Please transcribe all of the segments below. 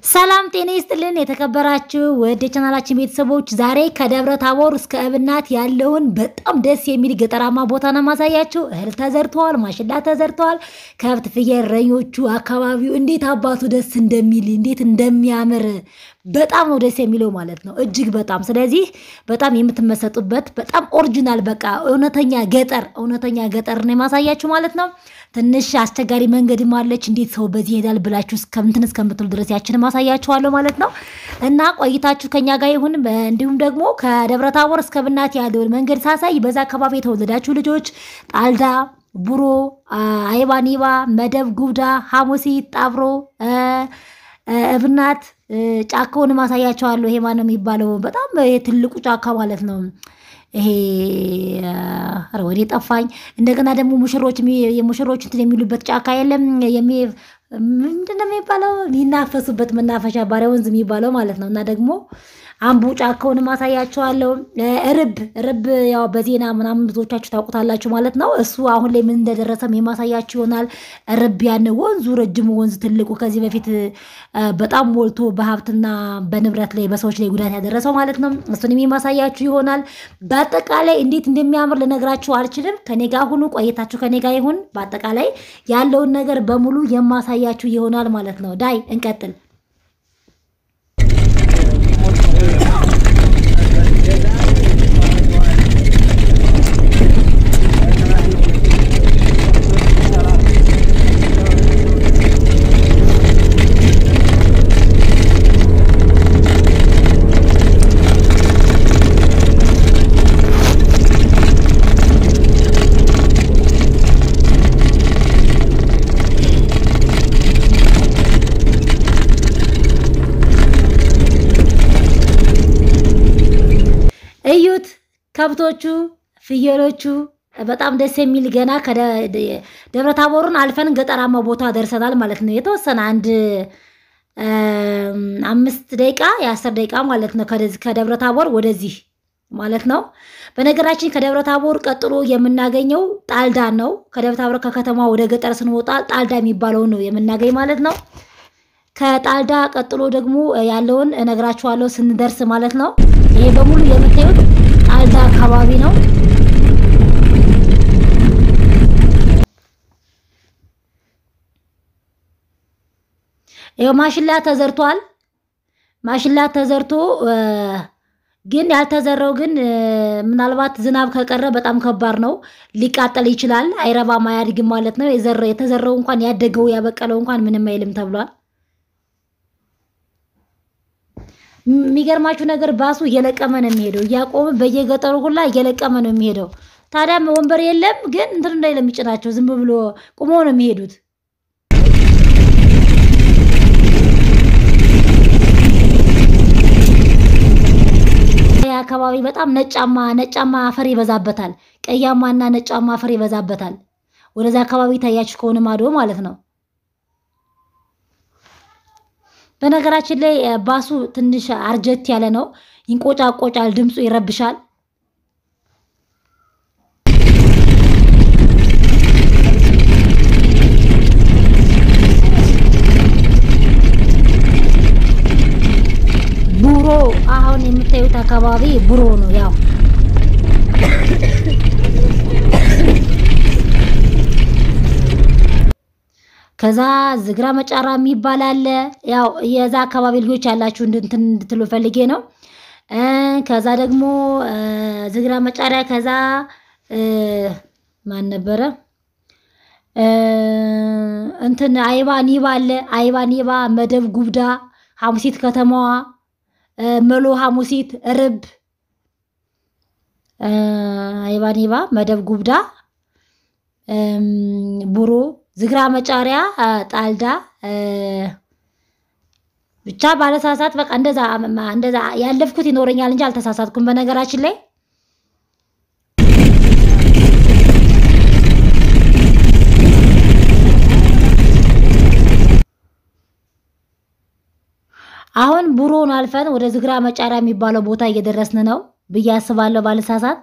ሰላም ጤና ይስጥልን የተከበራችሁ ወደ ቻናላችን ቤተሰቦች ዛሬ ከደብረ ታቦር እስከ እብናት ያለውን በጣም ደስ የሚል ገጠራማ ቦታ ነው ማሳያችሁ። እህል ተዘርቷል፣ ማሽላ ተዘርቷል፣ ከብት ፍየል እረኞቹ አካባቢው እንዴት አባቱ ደስ እንደሚል እንዴት እንደሚያምር በጣም ነው ደስ የሚለው ማለት ነው እጅግ በጣም። ስለዚህ በጣም የምትመሰጡበት በጣም ኦሪጂናል በቃ እውነተኛ ገጠር ነው ማሳያችሁ ማለት ነው። ትንሽ አስቸጋሪ መንገድም አለች እንዴት ሰው በዚህ ይሄዳል ብላችሁ እስከምትሉ ድረስ ያችን ማሳያችኋለሁ ማለት ነው። እና ቆይታችሁ ከኛ ጋር ይሁን። እንዲሁም ደግሞ ከደብረ ታቦር እስከ እብናት ያለውን መንገድ ሳሳይ በዛ አካባቢ የተወለዳችሁ ልጆች ጣልዳ፣ ቡሮ፣ አይባኒባ፣ መደብ፣ ጉብዳ፣ ሐሙሲት፣ ጣብሮ፣ እብናት ጫካውን ማሳያችኋለሁ። ይሄ ማን ነው የሚባለው? በጣም ትልቁ ጫካ ማለት ነው። ይሄ ወዴ ጠፋኝ። እንደገና ደግሞ የሙሽሮች እንትን የሚሉበት ጫካ የለም ምንድነው የሚባለው? የሚናፈሱበት መናፈሻ ባሪያ ወንዝ የሚባለው ማለት ነው። እና ደግሞ አምቡ ጫካውን ማሳያችኋለሁ። ርብ ያው በዜና ምናምን ብዙዎቻችሁ ታውቁታላችሁ ማለት ነው። እሱ አሁን ላይ ምን እንደደረሰም የማሳያችሁ ይሆናል። ርብ ያን ወንዙ ረጅሙ ወንዝ ትልቁ ከዚህ በፊት በጣም ሞልቶ በሀብትና በንብረት ላይ በሰዎች ላይ ጉዳት ያደረሰው ማለት ነው። እሱንም የማሳያችሁ ይሆናል። በአጠቃላይ እንዴት እንደሚያምር ልነግራችሁ አልችልም። ከኔ ጋር ሁኑ፣ ቆይታችሁ ከኔ ጋር ይሁን። በአጠቃላይ ያለውን ነገር በሙሉ የማሳያችሁ ይሆናል ማለት ነው። ዳይ እንቀጥል። እዩት ከብቶቹ ፍየሎቹ በጣም ደስ የሚል ገና ከደብረ ታቦርን አልፈን ገጠራማ ቦታ ደርሰናል ማለት ነው። የተወሰነ አንድ 5 ደቂቃ የ10 ደቂቃ ማለት ነው ከደብረ ታቦር ወደዚህ ማለት ነው። በነገራችን ከደብረ ታቦር ቀጥሎ የምናገኘው ጣልዳ ነው። ከደብረ ታቦር ከከተማ ወደ ገጠር ስንወጣ ጣልዳ የሚባለው ነው የምናገኝ ማለት ነው። ከጣልዳ ቀጥሎ ደግሞ ያለውን እነግራችኋለሁ ስንደርስ ማለት ነው። ይሄ በሙሉ የምታዩት ጣልዳ አካባቢ ነው። ይሄው ማሽላ ተዘርቷል። ማሽላ ተዘርቶ ግን ያልተዘራው ግን ምናልባት ዝናብ ከቀረ በጣም ከባድ ነው፣ ሊቃጠል ይችላል፣ አይረባም፣ አያድግም ማለት ነው። የተዘራው እንኳን ያደገው ያበቀለው እንኳን ምንም አይልም ተብሏል። የሚገርማችሁ ነገር ባሱ እየለቀመ ነው የሚሄደው፣ እያቆመ በየገጠሩ ሁላ እየለቀመ ነው የሚሄደው። ታዲያ ወንበር የለም ግን እንትን እንዳይለም የሚጭናቸው ዝም ብሎ ቁሞ ነው የሚሄዱት። ያ አካባቢ በጣም ነጫማ አፈር ይበዛበታል፣ ቀያማና ነጫማ አፈር ይበዛበታል። ወደዛ አካባቢ ታያችሁ ከሆነ ማዶ ማለት ነው። በነገራችን ላይ ባሱ ትንሽ አርጀት ያለ ነው፣ ይንቆጫቆጫል፣ ድምፁ ይረብሻል። ቡሮ አሁን የምታዩት አካባቢ ቡሮ ነው። ያው ከዛ ዝግራ መጫራ የሚባል አለ። ያው የዛ አካባቢ ልጆች ያላችሁ እንድትሉ ፈልጌ ነው። ከዛ ደግሞ ዝግራ መጫሪያ፣ ከዛ ማን ነበረ እንትን አይባኒባ አለ። አይባኒባ፣ መደብ፣ ጉብዳ፣ ሐሙሲት ከተማዋ፣ መሎ፣ ሐሙሲት፣ ርብ፣ አይባኒባ፣ መደብ፣ ጉብዳ፣ ቡሮ፣ ዝግራ መጫሪያ፣ ጣልዳ ብቻ ባለሳሳት በቃ እንደዛ ያለፍኩት ይኖረኛል እንጂ አልተሳሳትኩም። በነገራችን ላይ አሁን ቡሮን አልፈን ወደ ዝግራ መጫሪያ የሚባለው ቦታ እየደረስን ነው ብዬ አስባለሁ ባለሳሳት።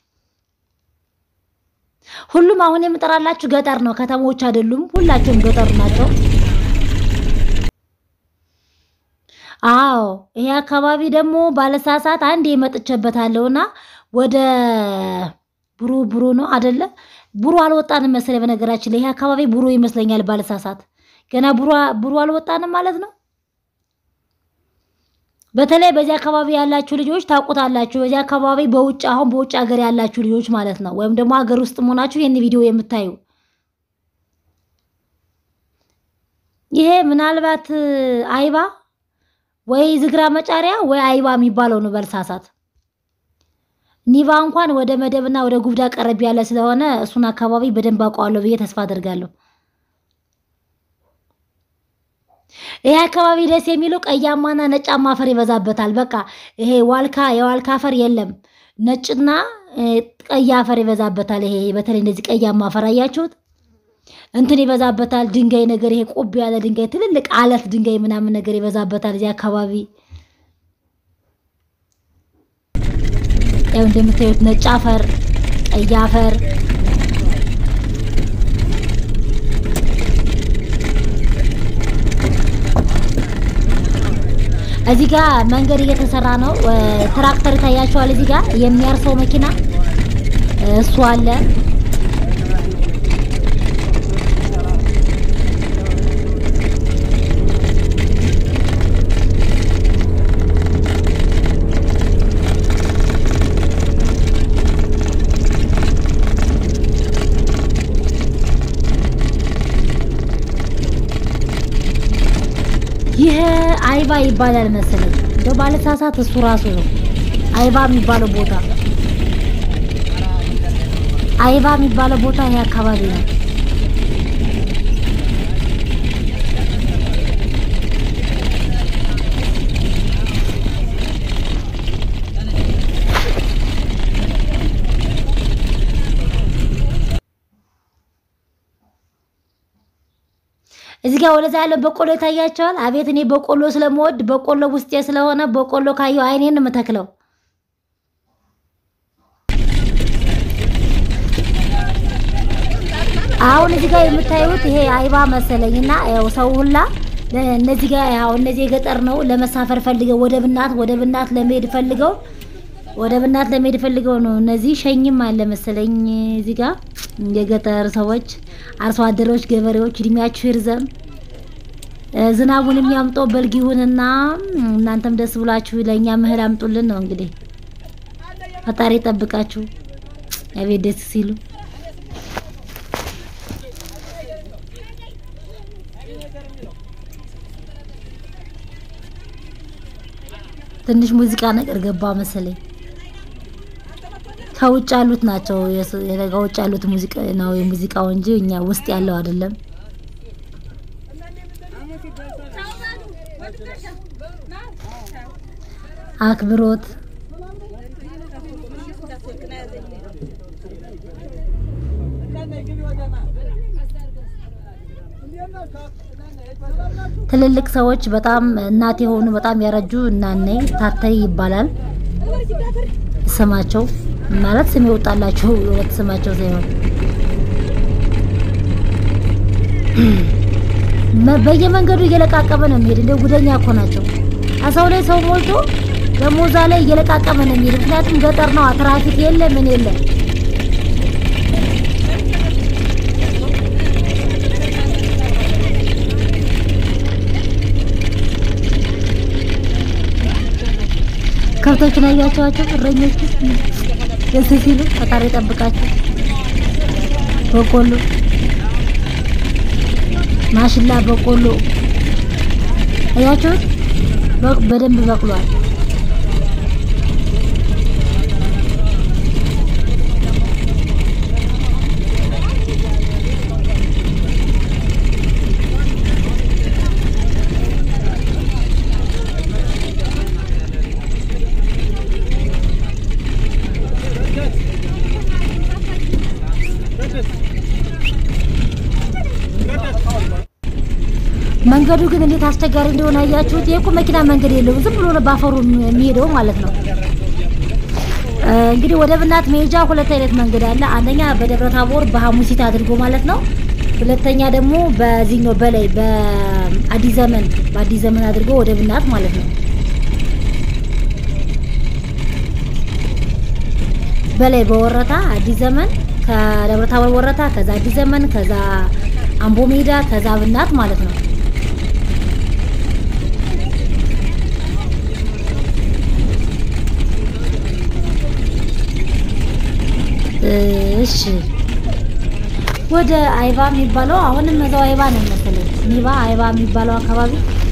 ሁሉም አሁን የምጠራላችሁ ገጠር ነው፣ ከተሞች አይደሉም። ሁላችሁም ገጠር ናቸው። አዎ ይሄ አካባቢ ደግሞ ባለሳሳት አንዴ መጥቼበታለሁና ወደ ቡሩ ነው አይደለ? ቡሩ አልወጣንም መሰለኝ። በነገራችን ላይ ይሄ አካባቢ ቡሩ ይመስለኛል ባለሳሳት። ገና ቡሩ አልወጣንም ማለት ነው። በተለይ በዚህ አካባቢ ያላችሁ ልጆች ታውቁታላችሁ። በዚህ አካባቢ በውጭ ሀገር ያላችሁ ልጆች ማለት ነው፣ ወይም ደግሞ ሀገር ውስጥ ሆናችሁ ይሄን ቪዲዮ የምታዩ ይሄ ምናልባት አይባ ወይ ዝግራ መጫሪያ ወይ አይባ የሚባለው ነው ባለሳሳት። ኒባ እንኳን ወደ መደብና ወደ ጉብዳ ቀረብ ያለ ስለሆነ እሱን አካባቢ በደንብ አውቀዋለሁ ብዬ ተስፋ አደርጋለሁ። ይሄ አካባቢ ደስ የሚለው ቀያማና ነጫማ አፈር ይበዛበታል። በቃ ይሄ የዋልካ አፈር የለም፣ ነጭና ቀይ አፈር ይበዛበታል። ይሄ በተለይ እንደዚህ ቀያማ አፈር አያችሁት? እንትን ይበዛበታል። ድንጋይ ነገር ይሄ ቆብ ያለ ድንጋይ፣ ትልልቅ አለት ድንጋይ ምናምን ነገር ይበዛበታል እዚህ አካባቢ። ያው እንደምታዩት ነጭ አፈር፣ ቀይ አፈር እዚህ ጋር መንገድ እየተሰራ ነው። ትራክተር ታያችኋል። እዚህ ጋር የሚያርሰው መኪና እሱ አለ። ይሄ አይባ ይባላል መሰለኝ። እንደው ባለሳሳት እሱ ራሱ ነው አይባ የሚባለው ቦታ። አይባ የሚባለው ቦታ ይሄ አካባቢ ነው። እዚህ ጋር ወደዛ ያለው በቆሎ ይታያቸዋል። አቤት እኔ በቆሎ ስለምወድ በቆሎ ውስጤ ስለሆነ በቆሎ ካየው አይኔን የምተክለው። አሁን እዚህ ጋር የምታዩት ይሄ አይባ መሰለኝና ያው ሰው ሁላ እነዚህ ጋር ያው እነዚህ የገጠር ነው ለመሳፈር ፈልገው ወደ ብናት ለመሄድ ፈልገው ነው። እነዚህ ሸኝም አለ መሰለኝ እዚህ ጋር የገጠር ሰዎች አርሶ አደሮች ገበሬዎች እድሜያችሁ ይርዘም፣ ዝናቡን የሚያምጣው በልግ ይሁንና እናንተም ደስ ብላችሁ ለኛ መህል አምጡልን ነው እንግዲህ። ፈጣሪ ጠብቃችሁ። አቤት ደስ ሲሉ። ትንሽ ሙዚቃ ነገር ገባ መሰለኝ። ከውጭ ያሉት ናቸው ከውጭ ያሉት ሙዚቃ ነው የሙዚቃው እንጂ እኛ ውስጥ ያለው አይደለም። አክብሮት ትልልቅ ሰዎች በጣም እናት የሆኑ በጣም ያረጁ እናኔ ታታይ ይባላል ስማቸው። ማለት ስም ይወጣላችሁ ወጥ ስማቸው ሳይሆን በየመንገዱ እየለቃቀመ ነው የሚሄድ። እንደ ጉደኛ እኮ ናቸው። አሳው ላይ ሰው ሞልቶ ደሞዛ ላይ እየለቃቀመ ነው የሚሄድ። ምክንያቱም ገጠር ነው፣ ትራፊክ የለ ምን የለ። ከብቶችን አያቸዋቸው እረኞቹ ደስ ሲሉ። ፈጣሪ ጠብቃቸው። በቆሎ ማሽላ በቆሎ አያችሁት በደንብ በቅሏል። መንገዱ ግን እንዴት አስቸጋሪ እንደሆነ አያችሁት። የኮ መኪና መንገድ የለውም፣ ዝም ብሎ ነው ባፈሩ የሚሄደው ማለት ነው። እንግዲህ ወደ ብናት መሄጃ ሁለት አይነት መንገድ አለ። አንደኛ በደብረ ታቦር በሐሙሲት አድርጎ ማለት ነው። ሁለተኛ ደግሞ በዚህኛው በላይ በአዲስ ዘመን አድርጎ ወደ ብናት ማለት ነው። በላይ በወረታ አዲስ ዘመን ከደብረታቦር ወረታ ከዛ አዲስ ዘመን ከዛ አምቦ ሜዳ ከዛ ብናት ማለት ነው። እሺ ወደ አይባ የሚባለው አሁንም እዛው አይባ ነው መሰለኝ። አይባ የሚባለው አካባቢ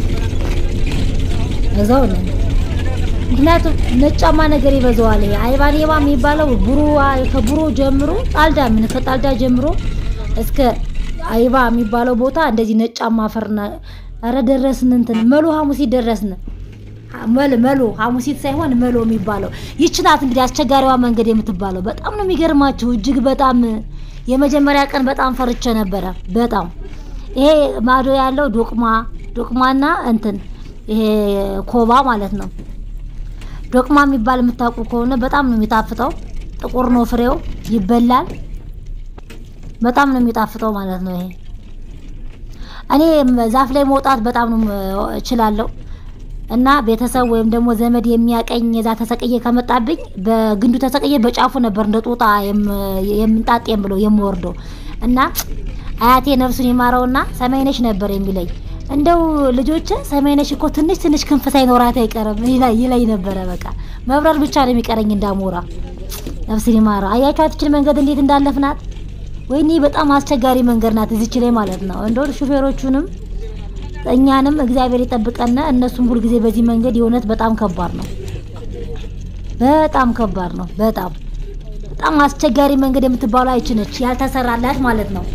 እዛው ነው። ምክንያቱም ነጫማ ነገር ይበዛዋል። ይሄ አይባኔባ የሚባለው ከቡሮ ጀምሮ ከጣልዳ ጀምሮ እስከ አይባ የሚባለው ቦታ እንደዚህ ነጫማ አፈርና አረ ደረስን እንትን መሎ ሐሙሲት ደረስን። መሎ ሐሙሲት ሳይሆን መሎ የሚባለው ይህች ናት። እንግዲህ አስቸጋሪዋ መንገድ የምትባለው በጣም ነው የሚገርማችሁ። እጅግ በጣም የመጀመሪያ ቀን በጣም ፈርቼ ነበረ። በጣም ይሄ ማዶ ያለው ዶቅማና እንትን ይሄ ኮባ ማለት ነው። ዶቅማ የሚባል የምታውቁ ከሆነ በጣም ነው የሚጣፍጠው። ጥቁር ነው ፍሬው፣ ይበላል። በጣም ነው የሚጣፍጠው ማለት ነው። ይሄ እኔ ዛፍ ላይ መውጣት በጣም ነው እችላለሁ እና ቤተሰብ ወይም ደግሞ ዘመድ የሚያቀኝ የዛ ተሰቀየ ከመጣብኝ በግንዱ ተሰቀየ በጫፉ ነበር እንደ ጦጣ የምንጣጤም ብለው የምወርደው እና አያቴ ነፍሱን ይማረውና ሰማይነሽ ነበር የሚለኝ። እንደው ልጆች ሰማይነሽ እኮ ትንሽ ክንፍ ሳይኖራት አይቀርም ይላይ ነበረ። በቃ መብረር ብቻ ነው የሚቀረኝ እንዳሞራ። ነፍሱን ይማረው። አያችሁ አትችል መንገድ እንዴት እንዳለፍናት። ወይኔ በጣም አስቸጋሪ መንገድ ናት እዚች ላይ ማለት ነው። እንደው ሹፌሮቹንም እኛንም እግዚአብሔር ይጠብቀና። እነሱም ሁሉ ጊዜ በዚህ መንገድ የሆነት በጣም ከባድ ነው። በጣም ከባድ ነው። በጣም አስቸጋሪ መንገድ የምትባለው አይችነች ያልተሰራላት ማለት ነው።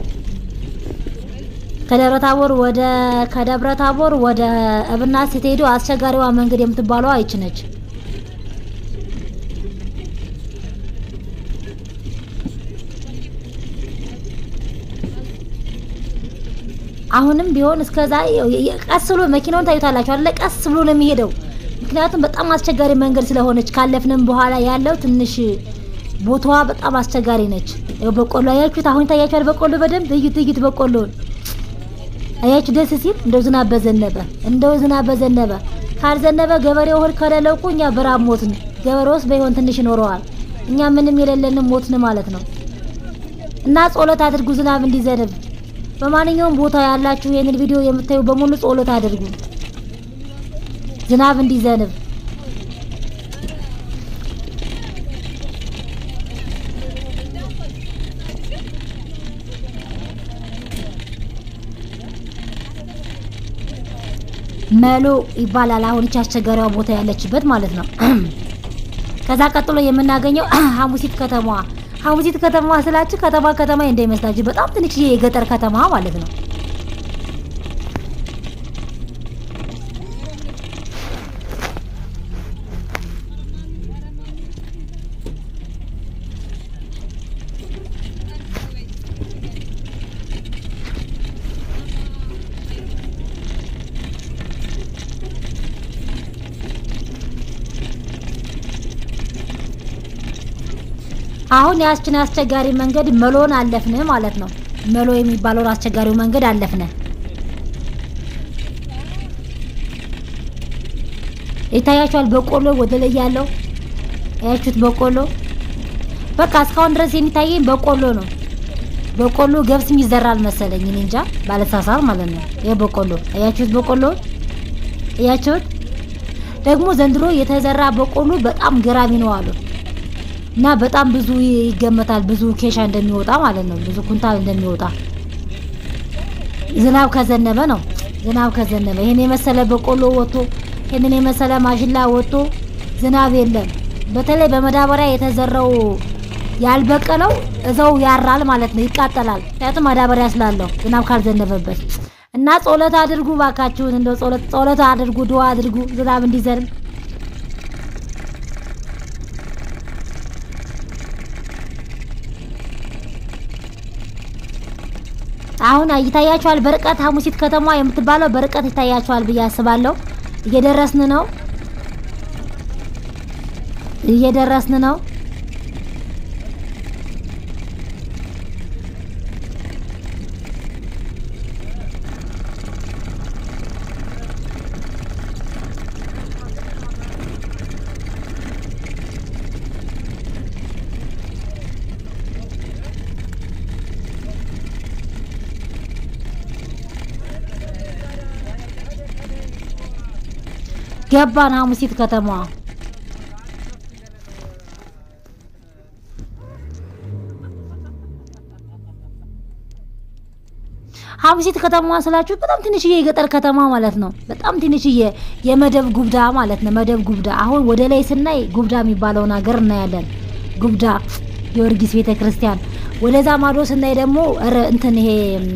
ከደብረታቦር ወደ እብናት ስትሄዱ አስቸጋሪዋ መንገድ የምትባለው አይችነች። አሁንም ቢሆን እስከዛ ቀስ ብሎ መኪናውን ታዩታላችሁ አይደል? ቀስ ብሎ ነው የሚሄደው። ምክንያቱም በጣም አስቸጋሪ መንገድ ስለሆነች ካለፍንም በኋላ ያለው ትንሽ ቦታዋ በጣም አስቸጋሪ ነች። በቆሎ አያችሁት? አሁን ታያችኋል። በቆሎ በደንብ እዩት። በቆሎ አያችሁ ደስ ሲል። እንደው ዝናብ በዘነበ ካልዘነበ ገበሬው እህል ከሌለው እኮ እኛ በራብ ሞትን። ገበሬውስ በይሆን ትንሽ ይኖረዋል። እኛ ምንም የሌለንም ሞትን ማለት ነው። እና ጸሎት አድርጉ ዝናብ እንዲዘንብ። በማንኛውም ቦታ ያላችሁ ይሄንን ቪዲዮ የምታዩ በሙሉ ጸሎት አድርጉ ዝናብ እንዲዘንብ። መሎ ይባላል አሁን እቺ አስቸጋሪዋ ቦታ ያለችበት ማለት ነው። ከዛ ቀጥሎ የምናገኘው ሐሙሲት ከተማ ስላችሁ ከተማ እንዳይመስላችሁ በጣም ትንሽ የገጠር ከተማ ማለት ነው። አሁን ያስችን አስቸጋሪ መንገድ መሎን አለፍነ ማለት ነው። መሎ የሚባለው አስቸጋሪው መንገድ አለፍነ። ይታያችኋል። በቆሎ ወደ ላይ ያለው ያያችሁት በቆሎ በቃ እስካሁን ድረስ የሚታየኝ በቆሎ ነው። በቆሎ ገብስም ይዘራል መሰለኝ እኔ እንጃ ባለሳሳር ማለት ነው። ይሄ በቆሎ አያችሁት? በቆሎ አያችሁት? ደግሞ ዘንድሮ የተዘራ በቆሎ በጣም ገራሚ ነው አሉ እና በጣም ብዙ ይገመታል። ብዙ ኬሻ እንደሚወጣ ማለት ነው። ብዙ ኩንታል እንደሚወጣ ዝናብ ከዘነበ ነው። ይሄን የመሰለ በቆሎ ወጥቶ ይሄን የመሰለ ማሽላ ወጥቶ ዝናብ የለም። በተለይ በመዳበሪያ የተዘራው ያልበቀለው እዛው ያራል ማለት ነው። ይቃጠላል። ምክንያቱም ማዳበሪያ ስላለው ዝናብ ካልዘነበበት እና ጸሎት አድርጉ ባካችሁን። እንደው ጸሎት አድርጉ፣ ዱዓ አድርጉ ዝናብ እንዲዘንብ። አሁን ይታያችኋል በርቀት ሐሙሲት ከተማ የምትባለው በርቀት ይታያችኋል ብዬ አስባለሁ። እየደረስን ነው። ገባን ሐሙሲት ከተማ ሐሙሲት ከተማ ስላችሁ በጣም ትንሽዬ የገጠር ከተማ ማለት ነው። በጣም ትንሽዬ የመደብ ጉብዳ ማለት ነው። መደብ ጉብዳ አሁን ወደ ላይ ስናይ ጉብዳ የሚባለውን ሀገር እናያለን። ጉብዳ ጊዮርጊስ ቤተክርስቲያን ወደዛ ማዶ ስናይ ደግሞ እንትን ይሄ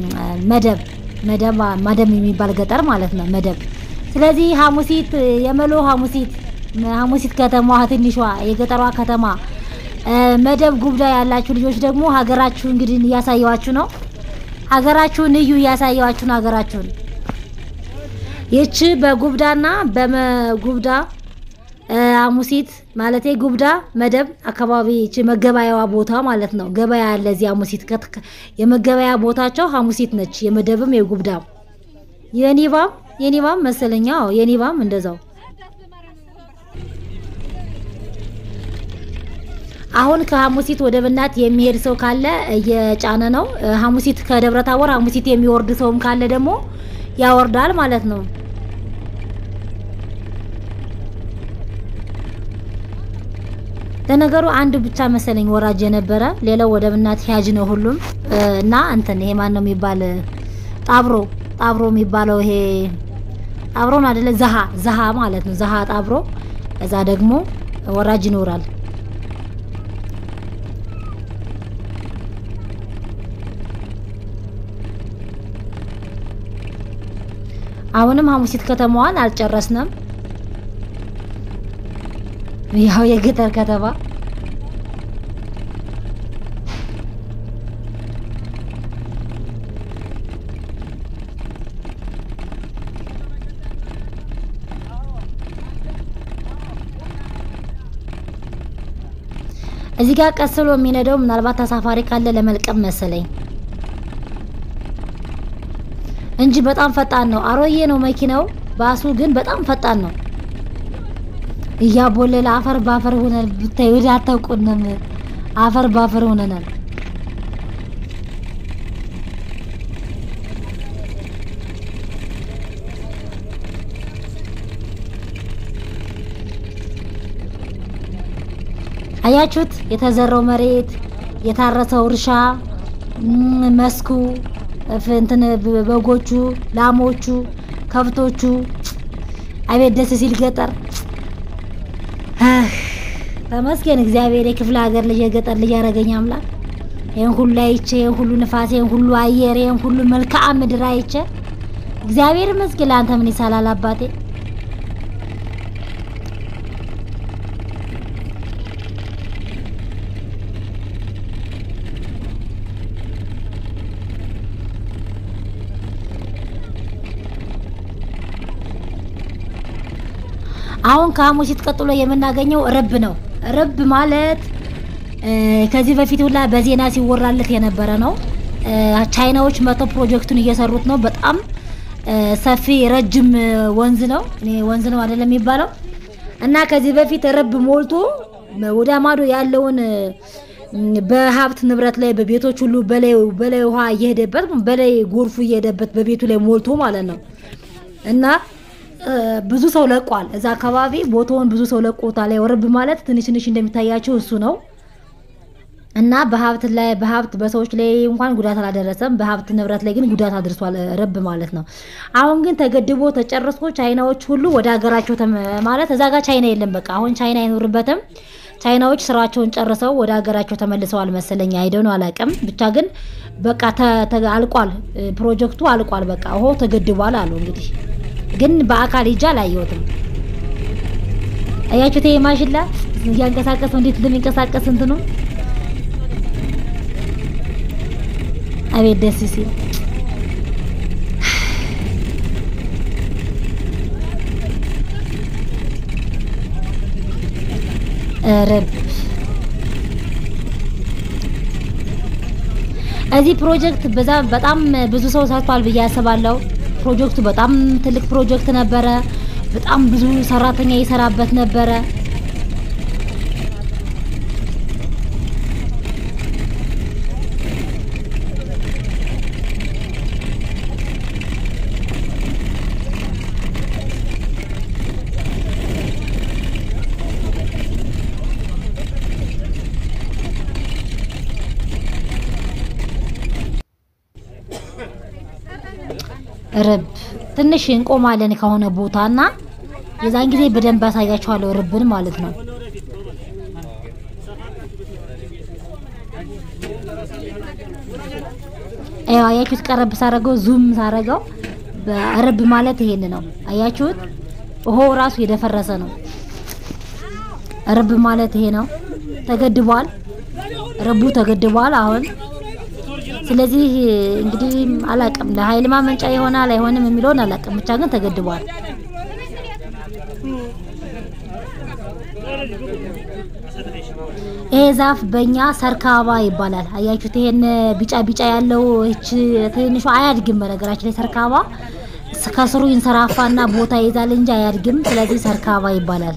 መደብ የሚባል ገጠር ማለት ነው። መደብ ስለዚህ ሐሙሲት የመሎ ሐሙሲት ከተማ ትንሿ የገጠሯ ከተማ መደብ ጉብዳ ያላችሁ ልጆች ደግሞ ሀገራችሁ እንግዲህ እያሳየዋችሁ ነው። ሀገራችሁን እዩ እያሳየዋችሁ ነው። ሀገራችሁን ይቺ በጉብዳና በጉብዳ ሐሙሲት ማለቴ ጉብዳ መደብ አካባቢ ይቺ መገበያዋ ቦታ ማለት ነው። ገበያ ያለ እዚህ ሐሙሲት የመገበያ ቦታቸው ሐሙሲት ነች። የመደብም የጉብዳም የኒባም መሰለኛው የኒባም እንደዛው። አሁን ከሐሙሲት ወደ ብናት የሚሄድ ሰው ካለ እየጫነ ነው። ሐሙሲት ከደብረታቦር ሐሙሲት የሚወርድ ሰውም ካለ ደግሞ ያወርዳል ማለት ነው። ለነገሩ አንድ ብቻ መሰለኝ ወራጅ የነበረ ሌላው ወደ ብናት ሂያጅ ነው ሁሉም። እና እንትን ይሄ ማን ነው የሚባል ጣብሮ የሚባለው ይሄ ጣብሮን አይደለ ዘሃ ማለት ነው። ዘሃ ጣብሮ እዛ ደግሞ ወራጅ ይኖራል። አሁንም ሐሙሲት ከተማዋን አልጨረስንም። ያው የገጠር ከተማ እዚህ ጋር ቀስሎ የሚነደው ምናልባት ተሳፋሪ ካለ ለመልቀም መሰለኝ እንጂ በጣም ፈጣን ነው። አሮዬ ነው መኪናው፣ ባሱ ግን በጣም ፈጣን ነው። እያቦለለ አፈር ባፈር ሆነን ብታይ ወደ አታውቁንም። አፈር ባፈር ሆነናል። አያችሁት? የተዘራው መሬት፣ የታረሰው እርሻ፣ መስኩ፣ እንትን በጎቹ፣ ላሞቹ፣ ከብቶቹ አቤት ደስ ሲል ገጠር። ተመስገን እግዚአብሔር የክፍለ ሀገር ልጅ የገጠር ልጅ ያረገኝ አምላክ። ይሄን ሁሉ አይቼ፣ ይሄን ሁሉ ንፋስ፣ ይሄን ሁሉ አየር፣ ይሄን ሁሉ መልክዓ ምድር አይቼ እግዚአብሔር ይመስገን። ለአንተ ምን ይሳላል አባቴ? አሁን ከሐሙሲት ቀጥሎ የምናገኘው ረብ ነው። ረብ ማለት ከዚህ በፊት ሁላ በዜና ሲወራለት የነበረ ነው። ቻይናዎች መተው ፕሮጀክቱን እየሰሩት ነው። በጣም ሰፊ ረጅም ወንዝ ነው። ወንዝ ነው አይደለም የሚባለው። እና ከዚህ በፊት ረብ ሞልቶ ወደ ማዶ ያለውን በሀብት ንብረት ላይ በቤቶች ሁሉ በላይ ውሃ እየሄደበት በላይ ጎርፉ እየሄደበት በቤቱ ላይ ሞልቶ ማለት ነው። እና ብዙ ሰው ለቋል። እዛ አካባቢ ቦታውን ብዙ ሰው ለቆታል። ረብ ማለት ትንሽ እንደሚታያቸው እሱ ነው። እና በሀብት በሰዎች ላይ እንኳን ጉዳት አላደረሰም። በሀብት ንብረት ላይ ግን ጉዳት አድርሷል ረብ ማለት ነው። አሁን ግን ተገድቦ ተጨርሶ ቻይናዎች ሁሉ ወደ ሀገራቸው ማለት እዛ ጋር ቻይና የለም። በቃ አሁን ቻይና አይኖርበትም። ቻይናዎች ስራቸውን ጨርሰው ወደ ሀገራቸው ተመልሰዋል መሰለኝ። አይደው ነው አላውቅም። ብቻ ግን በቃ አልቋል። ፕሮጀክቱ አልቋል። በቃ ተገድቧል አሉ እንግዲህ ግን በአካል ሂጄ አላየሁትም። አያችሁት? ይሄ ማሽላ እያንቀሳቀሰው እንዴት እንደሚንቀሳቀስ እንትኑ አቤት ደስ ሲል። ረብ እዚህ ፕሮጀክት በጣም ብዙ ሰው ሰርቷል ብዬ አስባለሁ። ፕሮጀክቱ በጣም ትልቅ ፕሮጀክት ነበረ። በጣም ብዙ ሰራተኛ ይሰራበት ነበረ። ርብ ትንሽ እንቆማለን ከሆነ ቦታና የዛን ጊዜ በደንብ አሳያችኋለሁ ርብን ማለት ነው። አያችሁት? ቀረብ ሳረገው ዙም ሳረገው በርብ ማለት ይሄን ነው። አያችሁት? ውሃው ራሱ የደፈረሰ ነው። ርብ ማለት ይሄ ነው። ተገድቧል፣ ርቡ ተገድቧል አሁን። ስለዚህ እንግዲህ አላቅም ለኃይል ማመንጫ ይሆናል አይሆንም የሚለውን አላቅም፣ ብቻ ግን ተገድቧል። ይሄ ዛፍ በእኛ ሰርካባ ይባላል። አያችሁት? ይሄን ቢጫ ቢጫ ያለው እቺ ትንሹ አያድግም። በነገራችን ላይ ሰርካባ ከስሩ ይንሰራፋና ቦታ ይዛል እንጂ አያድግም። ስለዚህ ሰርካባ ይባላል።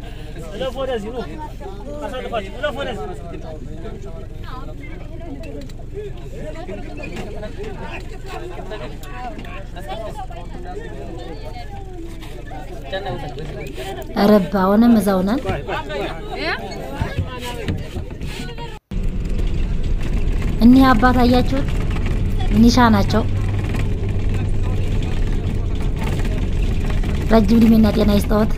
ርብ አሁንም እዛው ነን። እኒህ አባት አያችሁት? ሚኒሻ ናቸው። ረጅም ዕድሜና ጤና ይስጠዎት።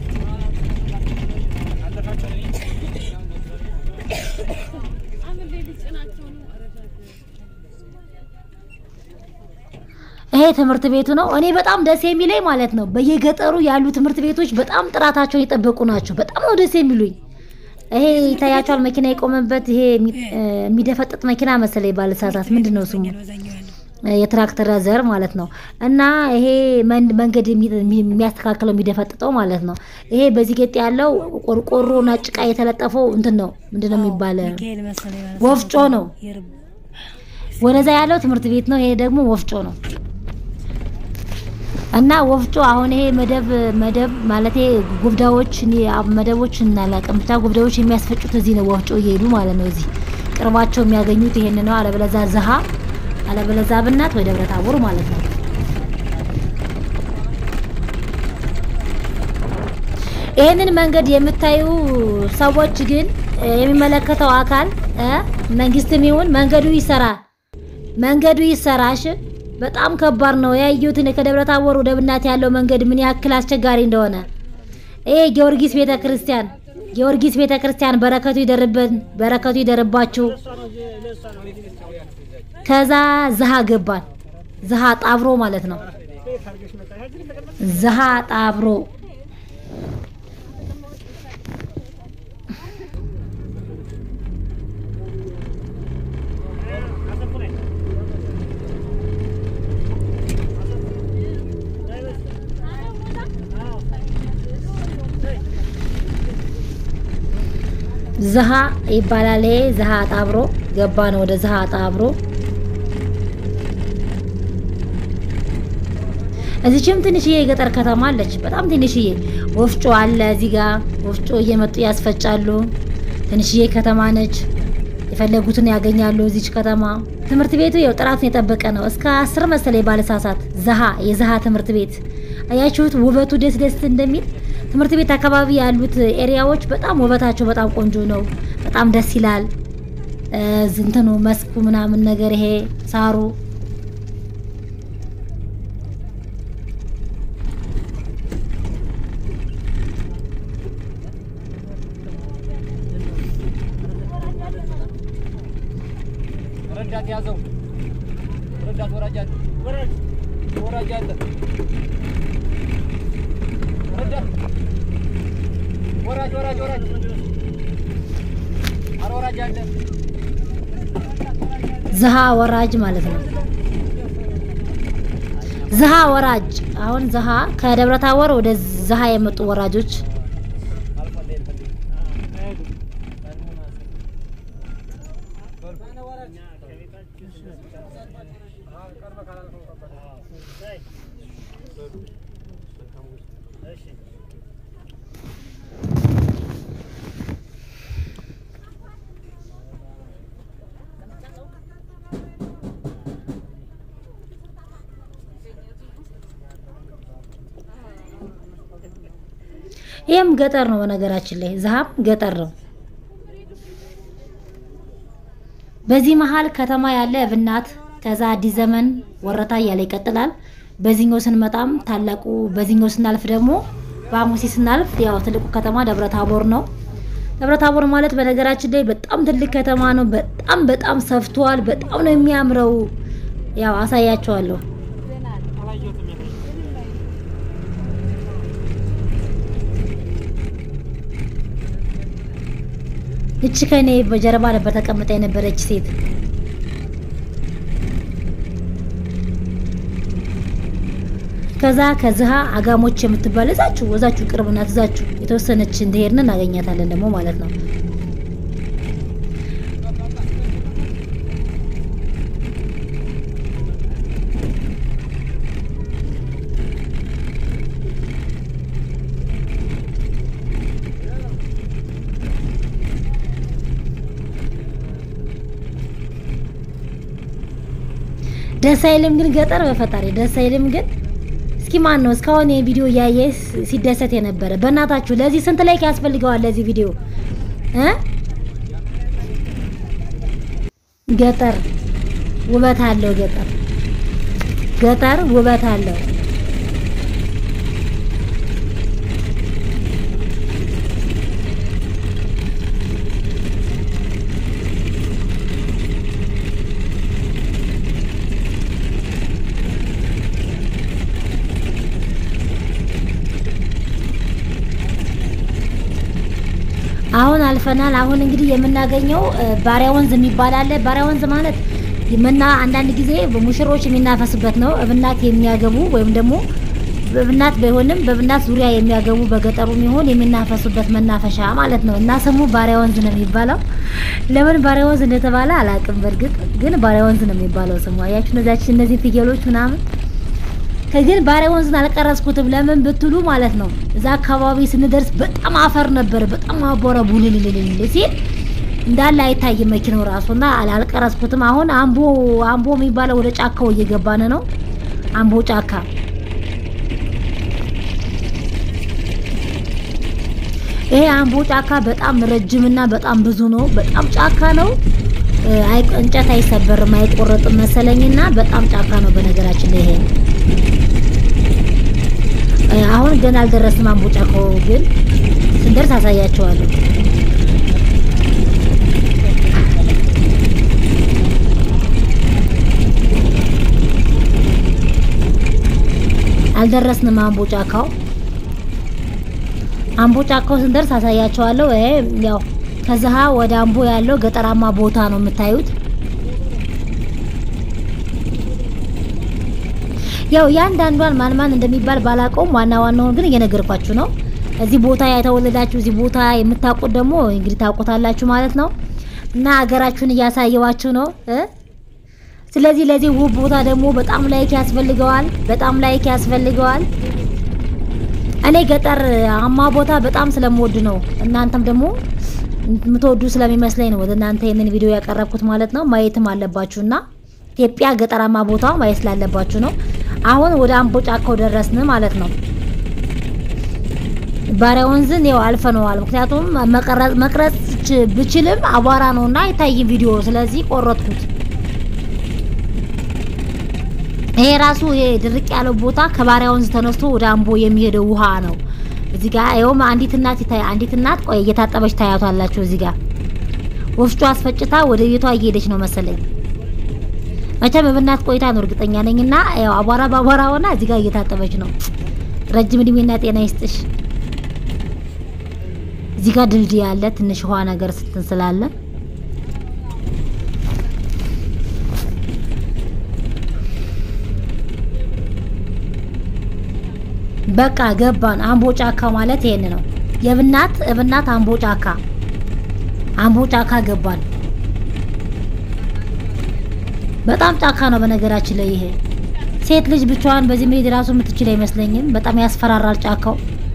ይሄ ትምህርት ቤቱ ነው። እኔ በጣም ደስ የሚለኝ ማለት ነው በየገጠሩ ያሉ ትምህርት ቤቶች በጣም ጥራታቸውን የጠበቁ ናቸው። በጣም ነው ደስ የሚሉኝ። ይሄ ይታያችኋል፣ መኪና የቆመበት ይሄ የሚደፈጥጥ መኪና መሰለኝ ባለሳሳት፣ ምንድነው ስሙ? የትራክተር ዘር ማለት ነው። እና ይሄ መንገድ የሚያስተካክለው የሚደፈጥጠው ማለት ነው። ይሄ በዚህ ገጥ ያለው ቆርቆሮና ጭቃ የተለጠፈው እንትን ነው፣ ምንድነው የሚባለው? ወፍጮ ነው። ወደዛ ያለው ትምህርት ቤት ነው። ይሄ ደግሞ ወፍጮ ነው። እና ወፍጮ አሁን ይሄ መደብ ማለት ጉብዳዎች መደቦች እናላቀም ብቻ ጉብዳዎች የሚያስፈጩት እዚህ ነው። ወፍጮ እየሄዱ ማለት ነው። እዚህ ቅርባቸው የሚያገኙት ይሄን ነው። አለበለዛ ዘሃ አለበለዛ ብናት ወይ ደብረ ታቦር ማለት ነው። ይሄንን መንገድ የምታዩ ሰዎች ግን የሚመለከተው አካል መንግስትም ይሁን መንገዱ ይሰራሽ። በጣም ከባድ ነው። ያዩትን ከደብረ ታቦር ወደ ብናት ያለው መንገድ ምን ያክል አስቸጋሪ እንደሆነ። ይሄ ጊዮርጊስ ቤተክርስቲያን በረከቱ ይደርብን፣ በረከቱ ይደርባችሁ። ከዛ ዘሃ ገባን። ዘሃ ጣብሮ ማለት ነው። ዘሃ ጣብሮ ዘሃ ይባላል። ዘሃ ጣብሮ ገባን። ወደ ዘሃ ጣብሮ እዚህም ትንሽዬ የገጠር ከተማ አለች። በጣም ትንሽዬ ወፍጮ አለ። እዚህ ጋር ወፍጮ እየመጡ ያስፈጫሉ። ትንሽዬ ከተማ ነች። የፈለጉትን ያገኛሉ እዚች ከተማ። ትምህርት ቤቱ ያው ጥራቱን የጠበቀ ነው። እስከ 10 መሰለኝ ባለሳሳት የዘሃ ትምህርት ቤት አያችሁት? ውበቱ ደስ እንደሚል ትምህርት ቤት አካባቢ ያሉት ኤሪያዎች በጣም ውበታቸው በጣም ቆንጆ ነው። በጣም ደስ ይላል። ዝንተኑ መስኩ ምናምን ነገር ይሄ ሳሩ ረዳት ያዘው ረዳት ወራጃት ወራጃት ወራጅ አለ ዘሃ ወራጅ ማለት ነው። ዘሃ ወራጅ አሁን ዘሃ ከደብረ ታቦር ወደ ዘሃ የመጡ ወራጆች ይሄም ገጠር ነው። በነገራችን ላይ ዘሃም ገጠር ነው። በዚህ መሃል ከተማ ያለ ብናት ከዛ አዲስ ዘመን ወረታ ያለ ይቀጥላል። በዚህኛው ስንመጣም ታላቁ በዚህኛው ስናልፍ ደግሞ በአሙሲ ስናልፍ ያው ትልቁ ከተማ ደብረታቦር ነው። ደብረታቦር ማለት በነገራችን ላይ በጣም ትልቅ ከተማ ነው። በጣም ሰፍቷል። በጣም ነው የሚያምረው። ያው አሳያችኋለሁ። እቺ ከኔ በጀርባ ነበር ተቀምጣ የነበረች ሴት ከዛ አጋሞች የምትባል እዛችሁ ቅርብና እዛችሁ የተወሰነች እንደሄድን እናገኛታለን ደግሞ ማለት ነው። ደስ አይልም ግን ገጠር በፈጣሪ ደስ አይልም ግን እስኪ ማን ነው እስካሁን የቪዲዮ ያየ ሲደሰት የነበረ? በእናታችሁ ለዚህ ስንት ላይክ ያስፈልገዋል ለዚህ ቪዲዮ ገጠር ውበት አለው። ገጠር ውበት አለው። አሁን አልፈናል። አሁን እንግዲህ የምናገኘው ባሪያ ወንዝ የሚባል አለ። ባሪያ ወንዝ ማለት አንዳንድ ጊዜ ሙሽሮች የሚናፈሱበት ነው። እብናት የሚያገቡ ወይም ደግሞ በእብናት ባይሆንም በእብናት ዙሪያ የሚያገቡ በገጠሩም ይሁን የሚናፈሱበት መናፈሻ ማለት ነው እና ስሙ ባሪያ ወንዝ ነው የሚባለው። ለምን ባሪያ ወንዝ እንደተባለ አላውቅም። በርግጥ ግን ባሪያ ወንዝ ነው የሚባለው ስሙ። አያችሁ እነዚህ ፍየሎች ምናምን ከግን ባሪያ ወንዝን አልቀረጽኩትም። ለምን ብትሉ ማለት ነው እዛ አካባቢ ስንደርስ በጣም አፈር ነበር። በጣም አቦራ ቡልልልል ሲል እንዳለ አይታይም መኪናው ራሱና አልቀረጽኩትም። አሁን አምቦ የሚባለው ወደ ጫካው እየገባን ነው። አምቦ ጫካ ይሄ አምቦ ጫካ በጣም ረጅምና በጣም ብዙ ነው። በጣም ጫካ ነው። እንጨት አይሰበርም አይቆረጥም መሰለኝና በጣም ጫካ ነው በነገራችን ላይ ይሄ አሁን ገና አልደረስንም። አምቦ ጫካው ግን ስንደርስ አሳያችኋለሁ። አልደረስንም አምቦ ጫካው ስንደርስ አሳያችኋለሁ። ያው ከዛ ወደ አምቦ ያለው ገጠራማ ቦታ ነው የምታዩት። ያው ያንዳንዷን ማን እንደሚባል ባላቀውም ዋናውን ግን እየነገርኳችሁ ነው። እዚህ ቦታ የተወለዳችሁ እዚህ ቦታ የምታውቁት ደግሞ እንግዲህ ታውቁታላችሁ ማለት ነው እና ሀገራችሁን እያሳየዋችሁ ነው። ስለዚህ ለዚህ ውብ ቦታ ደግሞ በጣም ላይክ ያስፈልገዋል። እኔ ገጠር አማ ቦታ በጣም ስለምወድ ነው። እናንተም ደግሞ የምትወዱ ስለሚመስለኝ ነው ወደ እናንተ ይሄንን ቪዲዮ ያቀረብኩት ማለት ነው። ማየትም አለባችሁና ኢትዮጵያ ገጠራማ ቦታ ማየት ስላለባችሁ ነው። አሁን ወደ አምቦ ጫካው ደረስን ማለት ነው። ባሪያ ወንዝን ያው አልፈነዋል። ምክንያቱም መቅረጽ ብችልም አቧራ ነውና አይታይም ቪዲዮ። ስለዚህ ቆረጥኩት። ይሄ ራሱ ይሄ ድርቅ ያለው ቦታ ከባሪያ ወንዝ ተነስቶ ወደ አምቦ የሚሄደው ውሃ ነው። እዚህ ጋር ይኸውም አንዲት እናት ቆይ እየታጠበች ታያቷላችሁ። እዚህ ጋር ወፍጮ አስፈጭታ ወደ ቤቷ እየሄደች ነው መሰለኝ። መቼም በእናት ቆይታ ነው እርግጠኛ ነኝና ያው አቧራ ሆና እዚህ ጋር እየታጠበች ነው። ረጅም እድሜና ጤና ይስጥሽ። እዚህ ጋር ድልድይ አለ ትንሽ ውሃ ነገር ስላለ በቃ ገባን። አምቦ ጫካ ማለት ይሄን ነው። የብናት አምቦ ጫካ ገባን። በጣም ጫካ ነው በነገራችን ላይ ይሄ። ሴት ልጅ ብቻዋን በዚህ መሄድ ራሱ የምትችል አይመስለኝም። በጣም ያስፈራራል ጫካው።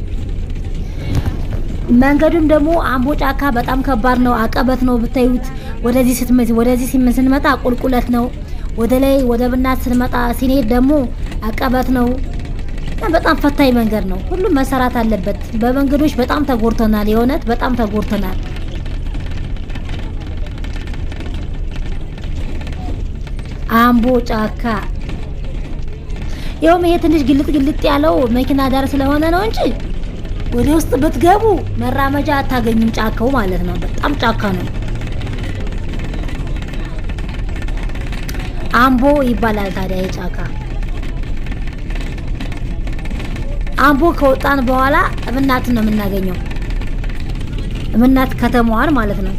መንገዱም ደግሞ አምቦ ጫካ በጣም ከባድ ነው። አቀበት ነው ብታዩት። ወደዚህ ስንመጣ ቁልቁለት ነው። ወደ ላይ ወደ ብናት ስንመጣ ሲኔድ ደግሞ አቀበት ነው። በጣም ፈታኝ መንገድ ነው። ሁሉም መሰራት አለበት። በመንገዶች በጣም ተጎርተናል። የሆነት በጣም ተጎርተናል። አምቦ ጫካ ይኸውም ይሄ ትንሽ ግልጥ ያለው መኪና ዳር ስለሆነ ነው እንጂ ወደ ውስጥ ብትገቡ መራመጃ አታገኙም። ጫካው ማለት ነው በጣም ጫካ ነው። አምቦ ይባላል ታዲያ የጫካ አምቦ ከወጣን በኋላ እብናት ነው የምናገኘው። እብናት ከተማዋን ማለት ነው።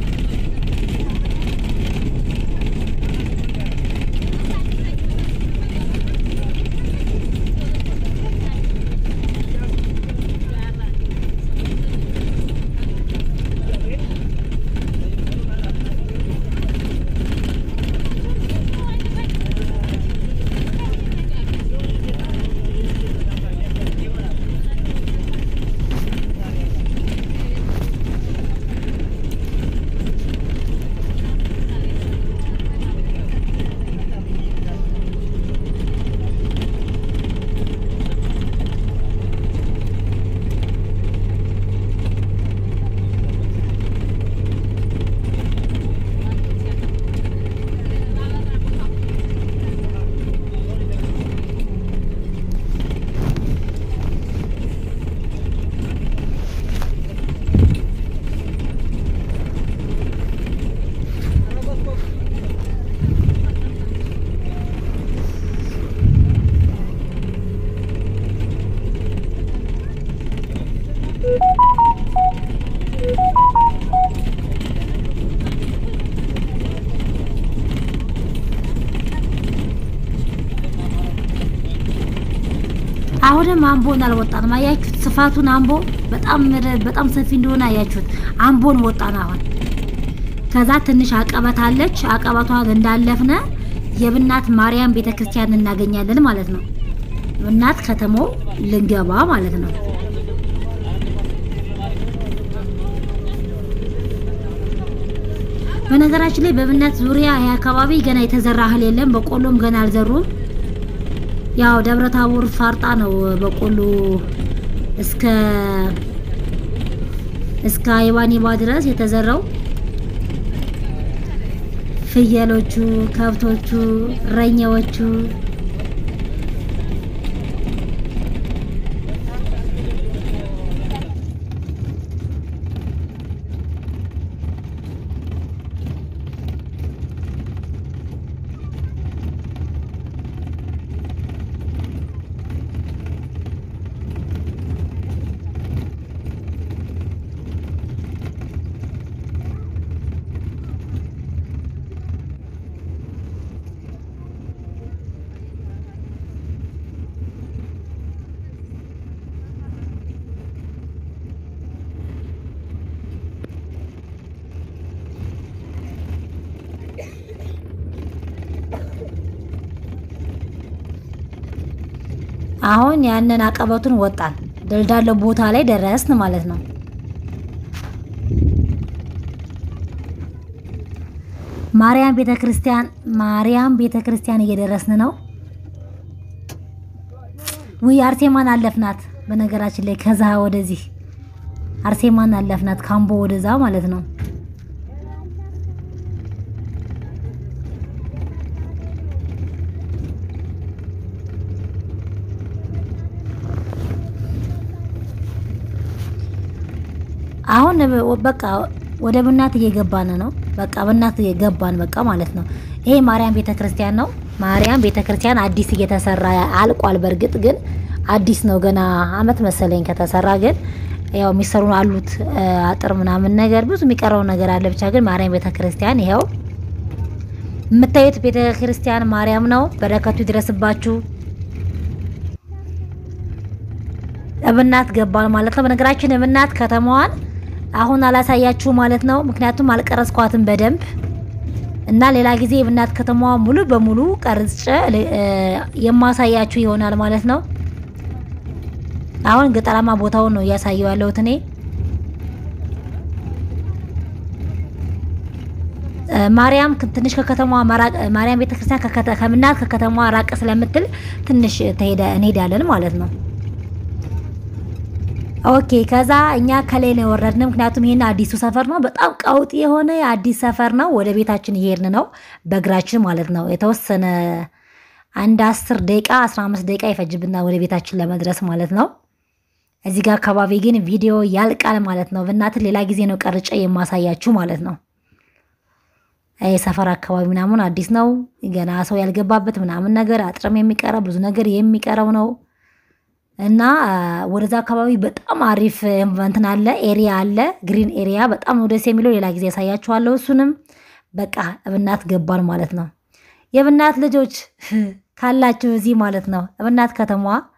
አሁንም አምቦን አልወጣንም። አያችሁት ስፋቱን አምቦ በጣም ሰፊ እንደሆነ አያችሁት። አምቦን ወጣን አሁን። ከዛ ትንሽ አቀበት አለች። አቀበቷን እንዳለፍነ የብናት ማርያም ቤተክርስቲያን እናገኛለን ማለት ነው። ብናት ከተማው ልንገባ ማለት ነው። በነገራችን ላይ በብናት ዙሪያ ይሄ አካባቢ ገና የተዘራ እህል የለም። በቆሎም ገና አልዘሩም። ያው ደብረ ታቦር ፋርጣ ነው በቆሎ እስከ አይባኒባ ድረስ የተዘራው። ፍየሎቹ፣ ከብቶቹ፣ እረኛዎቹ አሁን ያንን አቀበቱን ወጣን። ደልዳለው ቦታ ላይ ደረስን ማለት ነው። ማርያም ቤተክርስቲያን እየደረስን ነው። ወይ አርሴማን አለፍናት። በነገራችን ላይ ከዛ ወደዚህ አርሴማን አለፍናት ካምቦ ወደዛ ማለት ነው። አሁን በቃ ወደ ብናት እየገባን ነው። በቃ ብናት እየገባን በቃ ማለት ነው። ይሄ ማርያም ቤተክርስቲያን ነው። ማርያም ቤተክርስቲያን አዲስ እየተሰራ አልቋል። በርግጥ ግን አዲስ ነው። ገና አመት መሰለኝ ከተሰራ። ግን ያው የሚሰሩ አሉት አጥር ምናምን ነገር ብዙ የሚቀረው ነገር አለ። ብቻ ግን ማርያም ቤተክርስቲያን ይሄው የምታዩት ቤተክርስቲያን ማርያም ነው። በረከቱ ይድረስባችሁ። ብናት ገባን ማለት ነው። በነገራችን ብናት ከተማዋን አሁን አላሳያችሁ ማለት ነው። ምክንያቱም አልቀረጽኳትም በደንብ እና ሌላ ጊዜ ብናት ከተማዋ ሙሉ በሙሉ ቀርጬ የማሳያችሁ ይሆናል ማለት ነው። አሁን ገጠራማ ቦታውን ነው እያሳየው ያለሁት እኔ። ማርያም ትንሽ ከከተማዋ ማርያም ቤተክርስቲያን ከብናት ከከተማዋ ራቅ ስለምትል ትንሽ እንሄዳለን ማለት ነው። ኦኬ ከዛ እኛ ከላይ ነው ወረድን። ምክንያቱም ይሄን አዲሱ ሰፈር ነው። በጣም ቀውጥ የሆነ አዲስ ሰፈር ነው። ወደ ቤታችን እየሄድን ነው በእግራችን ማለት ነው። የተወሰነ አንድ 10 ደቂቃ 15 ደቂቃ ይፈጅብና ወደ ቤታችን ለመድረስ ማለት ነው። እዚህ ጋር አካባቢ ግን ቪዲዮ ያልቃል ማለት ነው። በእናትህ ሌላ ጊዜ ነው ቀርጬ የማሳያችሁ ማለት ነው። ሰፈር አካባቢ ምናምን አዲስ ነው ገና ሰው ያልገባበት ምናምን ነገር አጥርም የሚቀረው ብዙ ነገር የሚቀረው ነው እና ወደዛ አካባቢ በጣም አሪፍ እንትን አለ ኤሪያ አለ ግሪን ኤሪያ በጣም ነው ደስ የሚለው። ሌላ ጊዜ ያሳያችኋለሁ እሱንም። በቃ እብናት ገባን ማለት ነው። የብናት ልጆች ካላችሁ እዚህ ማለት ነው እብናት ከተማዋ